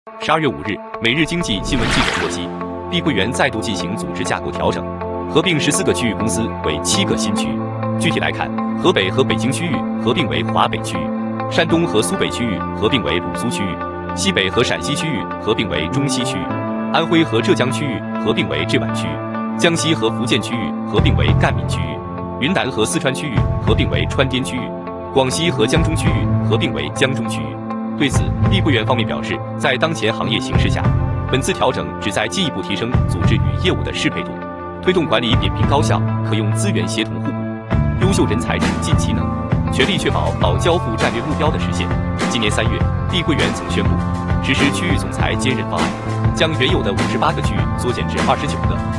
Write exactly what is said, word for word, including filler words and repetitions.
十二月五日，每日经济新闻记者获悉，碧桂园再度进行组织架构调整，合并十四个区域公司为七个新区。具体来看，河北和北京区域合并为华北区域，山东和苏北区域合并为鲁苏区域，西北和陕西区域合并为中西区域，安徽和浙江区域合并为浙皖区域，江西和福建区域合并为赣闽区域，云南和四川区域合并为川滇区域，广西和江中区域合并为江中区域。对此，碧桂园方面表示，在当前行业形势下，本次调整旨在进一步提升组织与业务的适配度，推动管理扁平高效，可用资源协同互补，优秀人才储进其能，全力确保保交付战略目标的实现。今年三月，碧桂园曾宣布实施区域总裁兼任方案，将原有的五十八个区域缩减至二十九个。